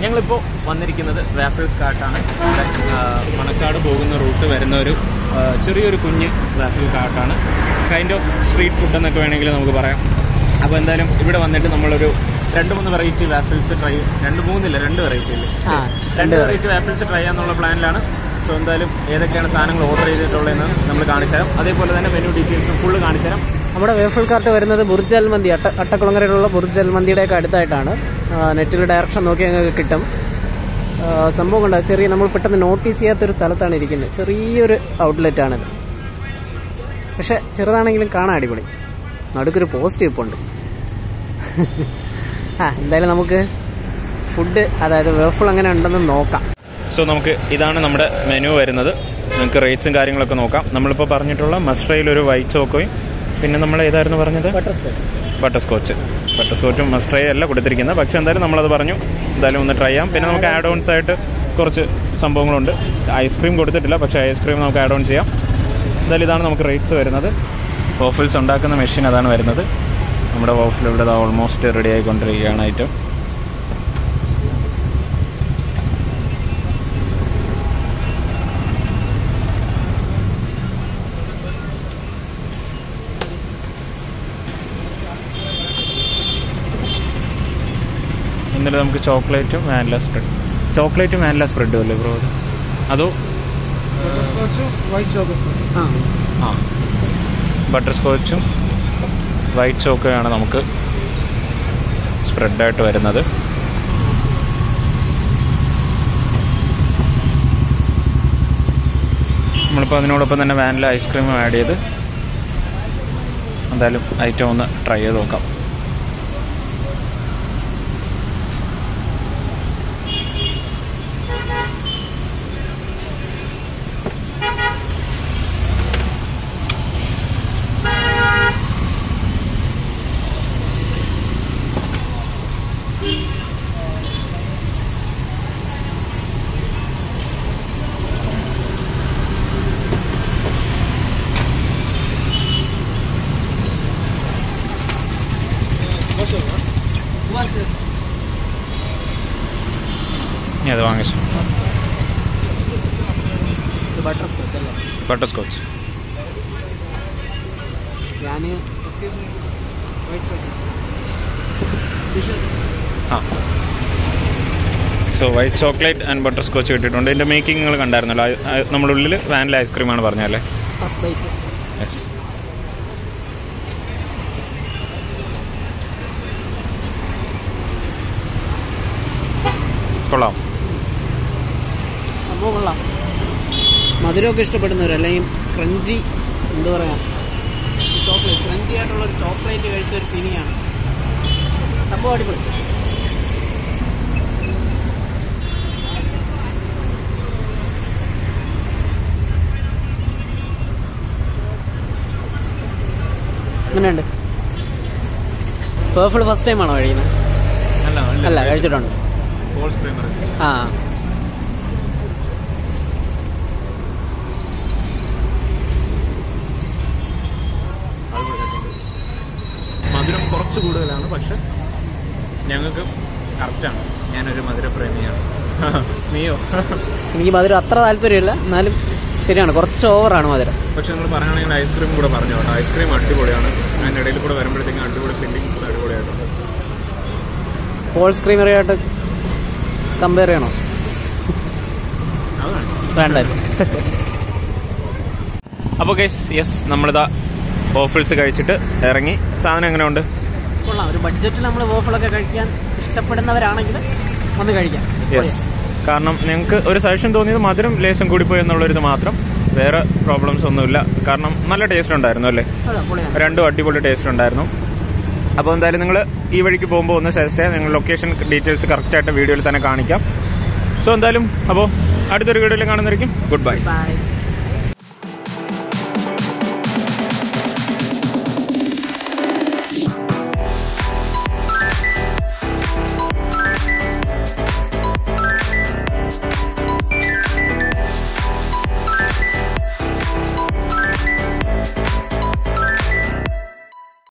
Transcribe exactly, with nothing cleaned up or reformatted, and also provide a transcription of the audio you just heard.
ഞങ്ങളിപ്പോൾ വന്നിരിക്കുന്നത് വാഫിൾസ് കാർട്ടാണ്. മണക്കാട് പോകുന്ന റൂട്ട് വരുന്ന ഒരു ചെറിയൊരു കുഞ്ഞ് വാഫിൾ കാർട്ടാണ്. കൈൻഡ് ഓഫ് സ്ട്രീറ്റ് ഫുഡ് എന്നൊക്കെ വേണമെങ്കിൽ നമുക്ക് പറയാം. അപ്പോൾ എന്തായാലും ഇവിടെ വന്നിട്ട് നമ്മളൊരു രണ്ട് മൂന്ന് വെറൈറ്റി വാഫിൾസ് ട്രൈ രണ്ട് മൂന്നില്ല രണ്ട് വെറൈറ്റി ഇല്ലേ രണ്ട് വെറൈറ്റി വാഫിൾസ് ട്രൈ ചെയ്യാന്നുള്ള പ്ലാനിലാണ്. സോ എന്തായാലും ഏതൊക്കെയാണ് സാധനങ്ങൾ ഓർഡർ ചെയ്തിട്ടുള്ളതെന്ന് നമ്മൾ കാണിച്ചു തരാം. അതേപോലെ തന്നെ മെനു ഡീറ്റെയിൽസും ഫുള്ള് കാണിച്ചു തരാം. നമ്മുടെ വേഫിൾ കാർട്ട് വരുന്നത് ബുർജ് അൽ മന്തി അട്ട അട്ടക്കുളങ്ങരയിലുള്ള ബുർജ് അൽ മന്തിയുടെയൊക്കെ അടുത്തായിട്ടാണ്. നെറ്റിൽ ഡയറക്ഷൻ നോക്കി ഞങ്ങൾക്ക് കിട്ടും. സംഭവം കൊണ്ട് ചെറിയ നമ്മൾ പെട്ടെന്ന് നോട്ടീസ് ചെയ്യാത്തൊരു സ്ഥലത്താണ് ഇരിക്കുന്നത്. ചെറിയൊരു ഔട്ട്ലെറ്റാണിത്. പക്ഷെ ചെറുതാണെങ്കിലും കാണാൻ അടിപൊളി. നടുക്കൊരു പോസ്റ്റ് ഇപ്പുണ്ട്. ആ എന്തായാലും നമുക്ക് ഫുഡ് അതായത് വേഫിൾ അങ്ങനെ ഉണ്ടെന്ന് നോക്കാം. സോ നമുക്ക് ഇതാണ് നമ്മുടെ മെനു വരുന്നത്. നിങ്ങൾക്ക് റേറ്റ്സും കാര്യങ്ങളൊക്കെ നോക്കാം. നമ്മളിപ്പോൾ പറഞ്ഞിട്ടുള്ള മസ്ട്രയിലൊരു വൈറ്റ് ചോക്കോയും പിന്നെ നമ്മൾ ഏതായിരുന്നു പറഞ്ഞത് ബട്ടർ സ്കോച്ച് ബട്ടർ സ്കോച്ച് ബട്ടർ സ്കോച്ചും മസ്ട്രൈ അല്ല കൊടുത്തിരിക്കുന്നത്. പക്ഷേ എന്തായാലും നമ്മളത് പറഞ്ഞു. എന്തായാലും ഒന്ന് ട്രൈ ചെയ്യാം. പിന്നെ നമുക്ക് ആഡ് ഓൺസ് ആയിട്ട് കുറച്ച് സംഭവങ്ങളുണ്ട്. ഐസ്ക്രീം കൊടുത്തിട്ടില്ല, പക്ഷേ ഐസ്ക്രീം നമുക്ക് ആഡ് ഓൺ ചെയ്യാം. എന്തായാലും ഇതാണ് നമുക്ക് റേറ്റ്സ് വരുന്നത്. വോഫിൾസ് ഉണ്ടാക്കുന്ന മെഷീൻ അതാണ് വരുന്നത്. നമ്മുടെ വോഫിൽ ഇവിടെ ഓൾമോസ്റ്റ് റെഡി ആയിക്കൊണ്ടിരിക്കുകയാണ് ഐറ്റം. എന്നിട്ട് നമുക്ക് ചോക്ലേറ്റും വാനില സ്പ്രെഡ് ചോക്ലേറ്റും വാനില സ്പ്രെഡും അല്ലേ ബ്രോ? അതോ ആ ബട്ടർ സ്കോച്ചും വൈറ്റ് ചോക്കോയാണ് നമുക്ക് സ്പ്രെഡായിട്ട് വരുന്നത്. നമ്മളിപ്പോൾ അതിനോടൊപ്പം തന്നെ വാനില ഐസ്ക്രീമും ആഡ് ചെയ്ത് എന്തായാലും ഐറ്റം ഒന്ന് ട്രൈ ചെയ്ത് നോക്കാം. അത് വാങ്ങിച്ചു ബട്ടർ സ്കോച്ച് അല്ലേ? ബട്ടർ സ്കോച്ച് ആ so white chocolate and butterscotch കിട്ടിയിട്ടുണ്ട്. ഇതിൻ്റെ മേക്കിംഗ് നിങ്ങൾ കണ്ടായിരുന്നല്ലോ. നമ്മുടെ ഉള്ളിൽ വാനില ഐസ്ക്രീമാണ് പറഞ്ഞല്ലേ? യെസ്. കൊള്ളാം, സംഭവം കൊള്ളാം. മധുരമൊക്കെ ഇഷ്ടപ്പെടുന്നവർ അല്ലെങ്കിൽ ക്രഞ്ചി എന്താ പറയാ ചോക്ലേറ്റ് ക്രഞ്ചി ആയിട്ടുള്ളൊരു ചോക്ലേറ്റ് കഴിച്ചൊരു ഫീലിംഗ് ആണ്. സംഭവം അടിപൊളി. എങ്ങനെയുണ്ട്? വേഫിൾ ഫസ്റ്റ് ടൈം ആണോ കഴിക്കുന്നത്? അല്ല, കഴിച്ചിട്ടുണ്ട്. ആ മധുരം കുറച്ച് കൂടുതലാണ്, പക്ഷെ ഞങ്ങൾക്ക് കറക്റ്റാണ്. ഞാനൊരു മധുരപ്രേമിയാണ്. നീയോ? എനിക്ക് മധുരം അത്ര താല്പര്യമില്ല, എന്നാലും ശരിയാണ്, കുറച്ച് ഓവറാണ് മധുരം. പക്ഷെ നിങ്ങൾ പറയുകയാണെങ്കിൽ ഐസ്ക്രീം കൂടെ പറഞ്ഞു കേട്ടോ. ഐസ്ക്രീം അടിപൊളിയാണ്. അതിൻ്റെ ഇടയിൽ കൂടെ വരുമ്പോഴത്തേക്കും അടിപൊളി ഫില്ലിങ്സ് അടിപൊളിയായിട്ടുണ്ട്. ഹോൾ ക്രീമറിയായിട്ട് കമ്പയർ ചെയ്യണോ? വേണ്ട. അപ്പോൾ ഗൈസ്, യെസ്, നമ്മളിതാ വോഫിൾസ് കഴിച്ചിട്ട് ഇറങ്ങി. സാധനം എങ്ങനെ ഉണ്ട്? കൊള്ളാം. ഒരു ബഡ്ജറ്റിൽ നമ്മൾ വോഫിളൊക്കെ കഴിക്കാൻ ഇഷ്ടപ്പെടുന്നവരാണെങ്കിൽ വന്ന് കഴിക്കാം. യെസ്, കാരണം ഞങ്ങൾക്ക് ഒരു സജഷൻ തോന്നിയത് മധുരം ലേശം കൂടിപ്പോയി എന്നുള്ളൊരിത് മാത്രം. വേറെ പ്രോബ്ലംസ് ഒന്നുമില്ല. കാരണം നല്ല ടേസ്റ്റ് ഉണ്ടായിരുന്നു അല്ലേ? രണ്ടും അടിപൊളി ടേസ്റ്റ് ഉണ്ടായിരുന്നു. അപ്പോൾ എന്തായാലും നിങ്ങൾ ഈ വഴിക്ക് പോകുമ്പോൾ ഒന്ന് സജസ്റ്റ് ചെയ്യാം. നിങ്ങൾ ലൊക്കേഷൻ ഡീറ്റെയിൽസ് കറക്റ്റായിട്ട് വീഡിയോയിൽ തന്നെ കാണിക്കാം. സോ എന്തായാലും അപ്പോൾ അടുത്തൊരു വീഡിയോയിൽ കാണുന്നതായിരിക്കും. Good bye.